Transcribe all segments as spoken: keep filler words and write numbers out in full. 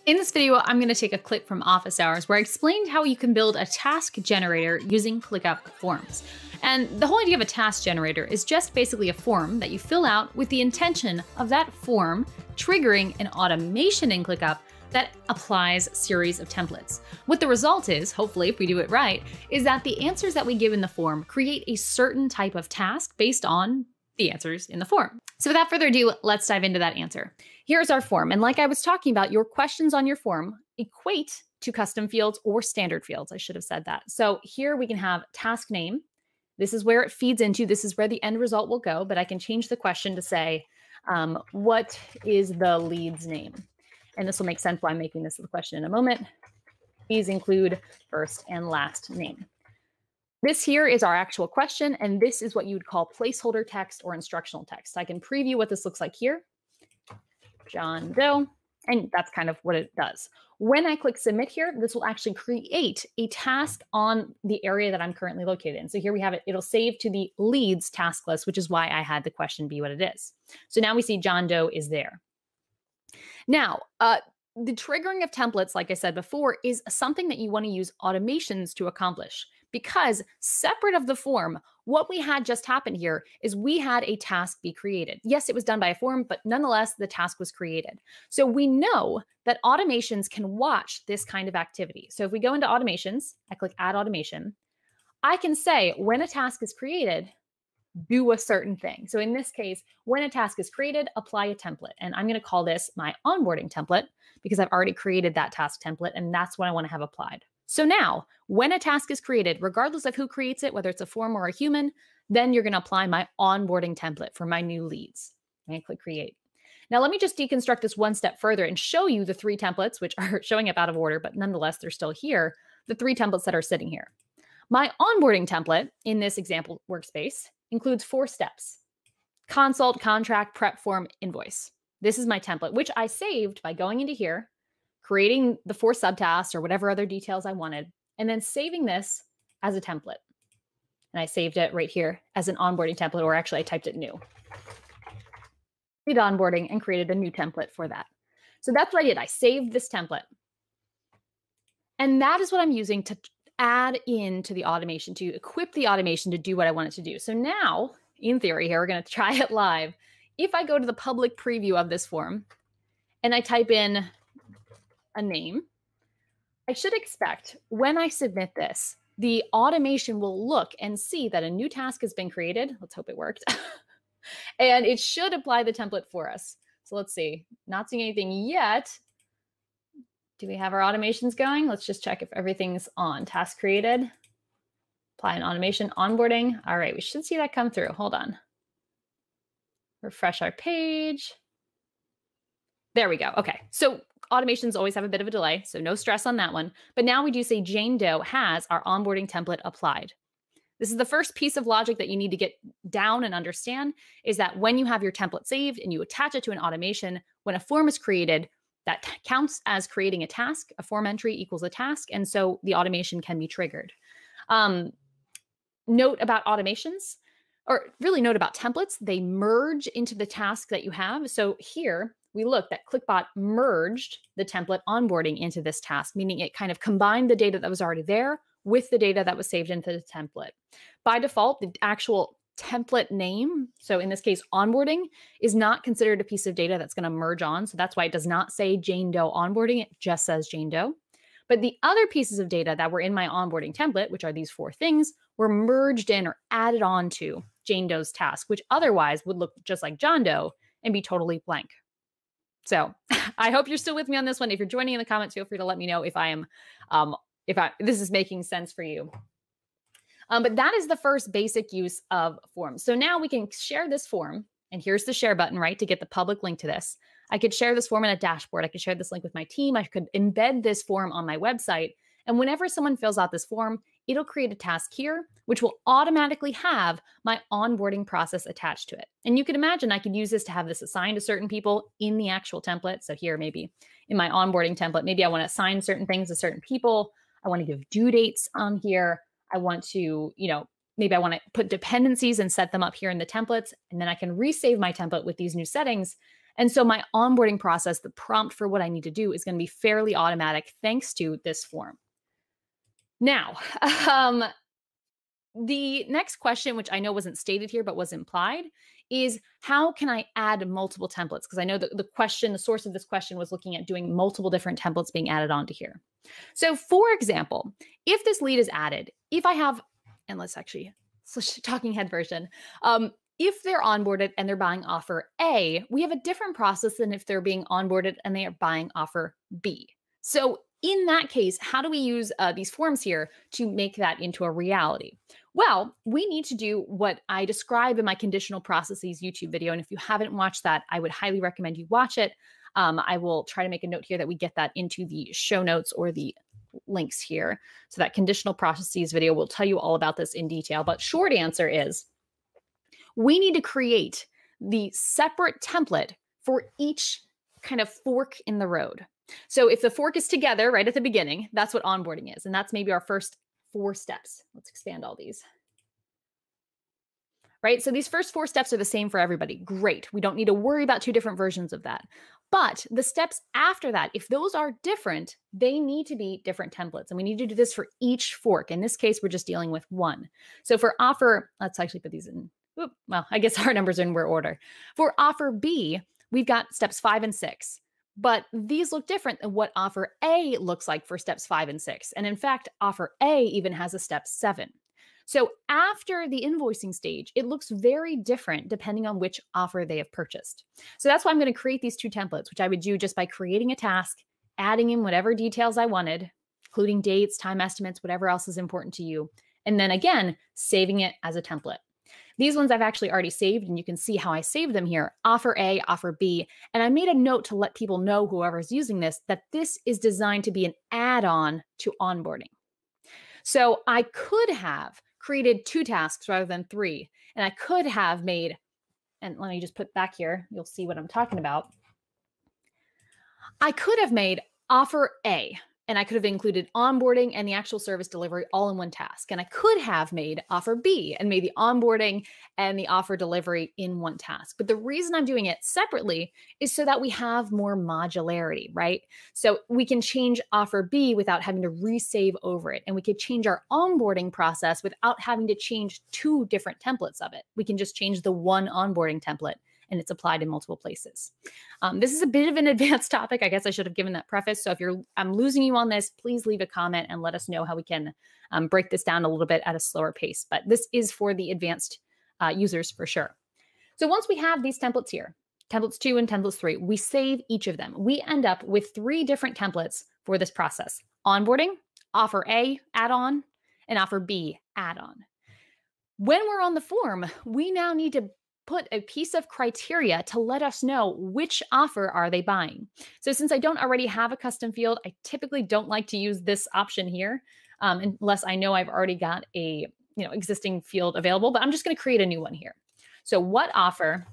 In this video, I'm going to take a clip from office hours where I explained how you can build a task generator using ClickUp Forms. And the whole idea of a task generator is just basically a form that you fill out with the intention of that form triggering an automation in ClickUp that applies a series of templates. What the result is, hopefully if we do it right, is that the answers that we give in the form create a certain type of task based on the answers in the form. So without further ado, let's dive into that answer. Here's our form. And like I was talking about, your questions on your form equate to custom fields or standard fields. I should have said that. So here we can have task name. This is where it feeds into. This is where the end result will go. But I can change the question to say, um, what is the lead's name? And this will make sense why I'm making this the question in a moment. Please include first and last name. This here is our actual question, and this is what you would call placeholder text or instructional text. I can preview what this looks like here. John Doe, and that's kind of what it does. When I click submit here, this will actually create a task on the area that I'm currently located in. So here we have it, it'll save to the leads task list, which is why I had the question be what it is. So now we see John Doe is there. Now, uh, the triggering of templates, like I said before, is something that you want to use automations to accomplish. Because separate of the form, what we had just happen here is we had a task be created. Yes, it was done by a form, but nonetheless, the task was created. So we know that automations can watch this kind of activity. So if we go into automations, I click add automation, I can say when a task is created, do a certain thing. So in this case, when a task is created, apply a template. And I'm going to call this my onboarding template because I've already created that task template and that's what I want to have applied. So now, when a task is created, regardless of who creates it, whether it's a form or a human, then you're going to apply my onboarding template for my new leads. I'm going to click create. Now, let me just deconstruct this one step further and show you the three templates, which are showing up out of order, but nonetheless, they're still here, the three templates that are sitting here. My onboarding template in this example workspace includes four steps: consult, contract, prep form, invoice. This is my template, which I saved by going into here, creating the four subtasks or whatever other details I wanted, and then saving this as a template. And I saved it right here as an onboarding template, or actually I typed it new. Did onboarding and created a new template for that. So that's what I did. I saved this template. And that is what I'm using to add into the automation, to equip the automation to do what I want it to do. So now, in theory here, we're going to try it live. If I go to the public preview of this form and I type in a name, I should expect when I submit this, the automation will look and see that a new task has been created. Let's hope it worked. And it should apply the template for us. So let's see, not seeing anything yet. Do we have our automations going? Let's just check if everything's on. Task created, apply an automation, onboarding. All right, we should see that come through. Hold on. Refresh our page. There we go. Okay, so automations always have a bit of a delay, so no stress on that one. But now we do say Jane Doe has our onboarding template applied. This is the first piece of logic that you need to get down and understand, is that when you have your template saved and you attach it to an automation, when a form is created, that counts as creating a task. A form entry equals a task, and so the automation can be triggered. Um, note about automations, or really note about templates, they merge into the task that you have. So here, we look that ClickBot merged the template onboarding into this task, meaning it kind of combined the data that was already there with the data that was saved into the template. By default, the actual template name, so in this case, onboarding, is not considered a piece of data that's going to merge on. So that's why it does not say Jane Doe onboarding. It just says Jane Doe. But the other pieces of data that were in my onboarding template, which are these four things, were merged in or added on to Jane Doe's task, which otherwise would look just like John Doe and be totally blank. So I hope you're still with me on this one. If you're joining in the comments, feel free to let me know if I am, um, if I, this is making sense for you. Um, but that is the first basic use of forms. So now we can share this form, and here's the share button, right, to get the public link to this. I could share this form in a dashboard. I could share this link with my team. I could embed this form on my website. And whenever someone fills out this form, it'll create a task here, which will automatically have my onboarding process attached to it. And you can imagine I could use this to have this assigned to certain people in the actual template. So here, maybe in my onboarding template, maybe I want to assign certain things to certain people. I want to give due dates on here. I want to, you know, maybe I want to put dependencies and set them up here in the templates. And then I can resave my template with these new settings. And so my onboarding process, the prompt for what I need to do is going to be fairly automatic thanks to this form. Now, um, the next question, which I know wasn't stated here but was implied, is how can I add multiple templates? Because I know that the question, the source of this question was looking at doing multiple different templates being added onto here. So for example, if this lead is added, if I have, and let's actually switch to talking head version, um, if they're onboarded and they're buying offer A, we have a different process than if they're being onboarded and they are buying offer B. So in that case, how do we use uh, these forms here to make that into a reality? Well, we need to do what I describe in my conditional processes YouTube video. And if you haven't watched that, I would highly recommend you watch it. Um, I will try to make a note here that we get that into the show notes or the links here. So that conditional processes video will tell you all about this in detail. But short answer is we need to create the separate template for each kind of fork in the road. So if the fork is together right at the beginning, that's what onboarding is. And that's maybe our first four steps. Let's expand all these. Right? So these first four steps are the same for everybody. Great. We don't need to worry about two different versions of that. But the steps after that, if those are different, they need to be different templates. And we need to do this for each fork. In this case, we're just dealing with one. So for offer, let's actually put these in. Oop, well, I guess our numbers are in order. For offer B, we've got steps five and six. But these look different than what offer A looks like for steps five and six. And in fact, offer A even has a step seven. So after the invoicing stage, it looks very different depending on which offer they have purchased. So that's why I'm going to create these two templates, which I would do just by creating a task, adding in whatever details I wanted, including dates, time estimates, whatever else is important to you. And then again, saving it as a template. These ones I've actually already saved, and you can see how I saved them here. Offer A, offer B. And I made a note to let people know, whoever's using this, that this is designed to be an add-on to onboarding. So I could have created two tasks rather than three. And I could have made, and let me just put back here, you'll see what I'm talking about. I could have made offer A, and I could have included onboarding and the actual service delivery all in one task. And I could have made offer B and made the onboarding and the offer delivery in one task. But the reason I'm doing it separately is so that we have more modularity, right? So we can change offer B without having to resave over it. And we could change our onboarding process without having to change two different templates of it. We can just change the one onboarding template, and it's applied in multiple places. Um, this is a bit of an advanced topic. I guess I should have given that preface. So if you're, I'm losing you on this, please leave a comment and let us know how we can um, break this down a little bit at a slower pace. But this is for the advanced uh, users for sure. So once we have these templates here, templates two and templates three, we save each of them. We end up with three different templates for this process: onboarding, offer A, add-on, and offer B, add-on. When we're on the form, we now need to put a piece of criteria to let us know which offer are they buying. So since I don't already have a custom field, I typically don't like to use this option here um, unless I know I've already got a you know existing field available, but I'm just going to create a new one here. So what offer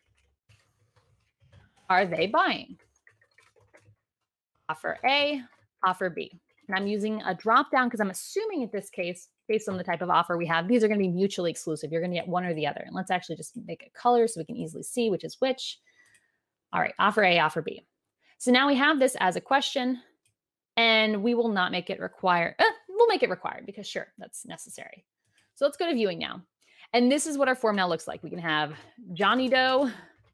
are they buying? Offer A, offer B. And I'm using a drop down because I'm assuming in this case, based on the type of offer we have, these are going to be mutually exclusive. You're going to get one or the other. And let's actually just make a color so we can easily see which is which. All right, offer A, offer B. So now we have this as a question, and we will not make it required. Uh, we'll make it required because sure, that's necessary. So let's go to viewing now. And this is what our form now looks like. We can have Johnny Doe,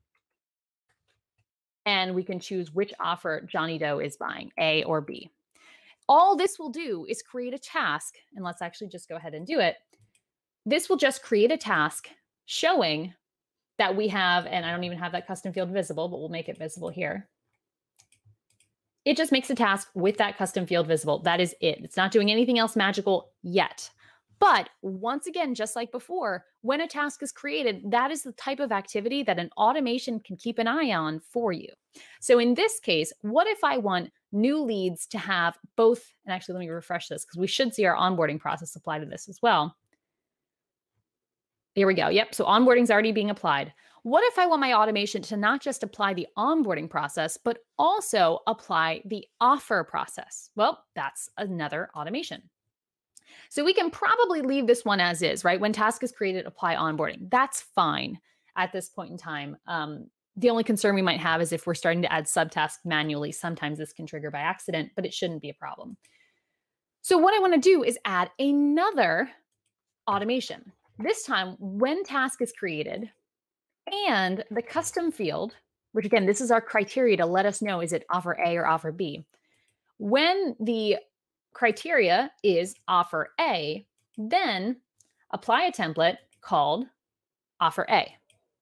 and we can choose which offer Johnny Doe is buying, A or B. All this will do is create a task, and let's actually just go ahead and do it. This will just create a task showing that we have, and I don't even have that custom field visible, but we'll make it visible here. It just makes a task with that custom field visible. That is it. It's not doing anything else magical yet. But once again, just like before, when a task is created, that is the type of activity that an automation can keep an eye on for you. So in this case, what if I want new leads to have both, and actually let me refresh this because we should see our onboarding process apply to this as well. Here we go. Yep. So onboarding is already being applied. What if I want my automation to not just apply the onboarding process, but also apply the offer process? Well, that's another automation. So we can probably leave this one as is, right? When task is created, apply onboarding. That's fine at this point in time. Um, The only concern we might have is if we're starting to add subtasks manually. Sometimes this can trigger by accident, but it shouldn't be a problem. So what I want to do is add another automation. This time, when task is created and the custom field, which again, this is our criteria to let us know, is it offer A or offer B? When the criteria is offer A, then apply a template called offer A.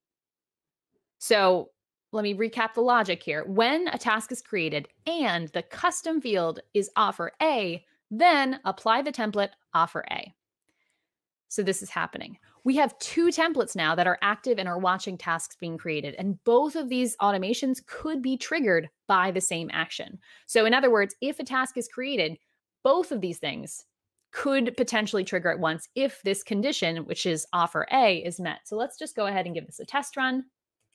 So let me recap the logic here. When a task is created and the custom field is offer A, then apply the template offer A. So this is happening. We have two templates now that are active and are watching tasks being created. And both of these automations could be triggered by the same action. So in other words, if a task is created, both of these things could potentially trigger at once if this condition, which is offer A, is met. So let's just go ahead and give this a test run.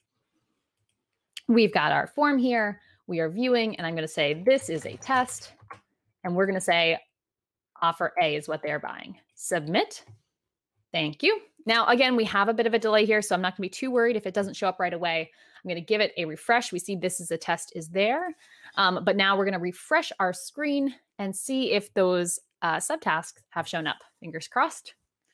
We've got our form here. We are viewing, and I'm going to say this is a test. And we're going to say offer A is what they're buying. Submit. Thank you. Now, again, we have a bit of a delay here, so I'm not going to be too worried if it doesn't show up right away. I'm going to give it a refresh. We see this is a test is there. Um, but now we're going to refresh our screen and see if those uh, subtasks have shown up. Fingers crossed.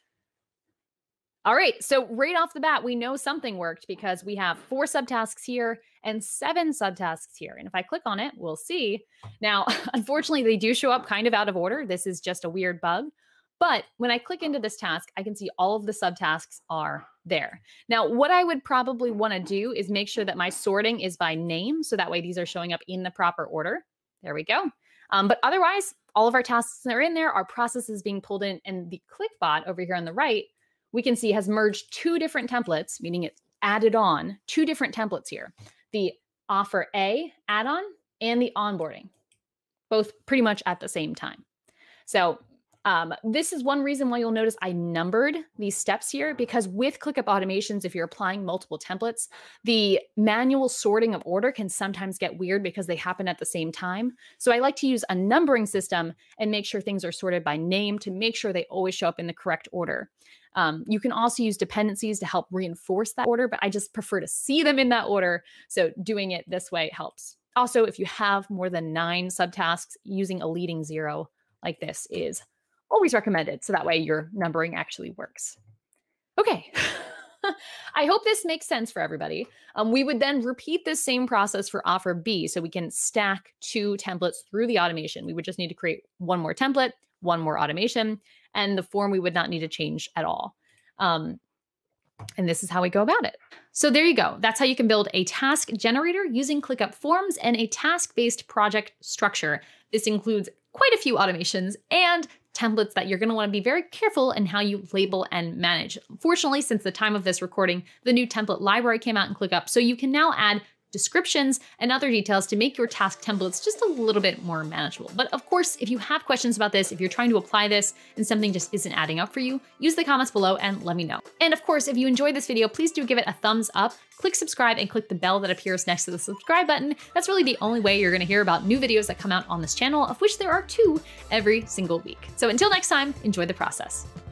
All right, so right off the bat, we know something worked because we have four subtasks here and seven subtasks here. And if I click on it, we'll see. Now, unfortunately, they do show up kind of out of order. This is just a weird bug. But when I click into this task, I can see all of the subtasks are there. Now, what I would probably want to do is make sure that my sorting is by name. So that way these are showing up in the proper order. There we go. Um, but otherwise, all of our tasks that are in there, our processes being pulled in, and the ClickBot over here on the right, we can see has merged two different templates, meaning it's added on two different templates here. The offer A add-on and the onboarding, both pretty much at the same time. So Um, this is one reason why you'll notice I numbered these steps here, because with ClickUp Automations, if you're applying multiple templates, the manual sorting of order can sometimes get weird because they happen at the same time. So I like to use a numbering system and make sure things are sorted by name to make sure they always show up in the correct order. Um, you can also use dependencies to help reinforce that order, but I just prefer to see them in that order. So doing it this way helps. Also, if you have more than nine subtasks, using a leading zero like this is always recommended. So that way your numbering actually works. Okay. I hope this makes sense for everybody. Um, we would then repeat this same process for offer B. So we can stack two templates through the automation. We would just need to create one more template, one more automation, and the form we would not need to change at all. Um, and this is how we go about it. So there you go. That's how you can build a task generator using ClickUp Forms and a task-based project structure. This includes quite a few automations and templates that you're going to want to be very careful in how you label and manage. Fortunately, since the time of this recording, the new template library came out in ClickUp, so you can now add descriptions and other details to make your task templates just a little bit more manageable. But of course, if you have questions about this, if you're trying to apply this and something just isn't adding up for you, use the comments below and let me know. And of course, if you enjoyed this video, please do give it a thumbs up, click subscribe, and click the bell that appears next to the subscribe button. That's really the only way you're going to hear about new videos that come out on this channel, of which there are two every single week. So until next time, enjoy the process.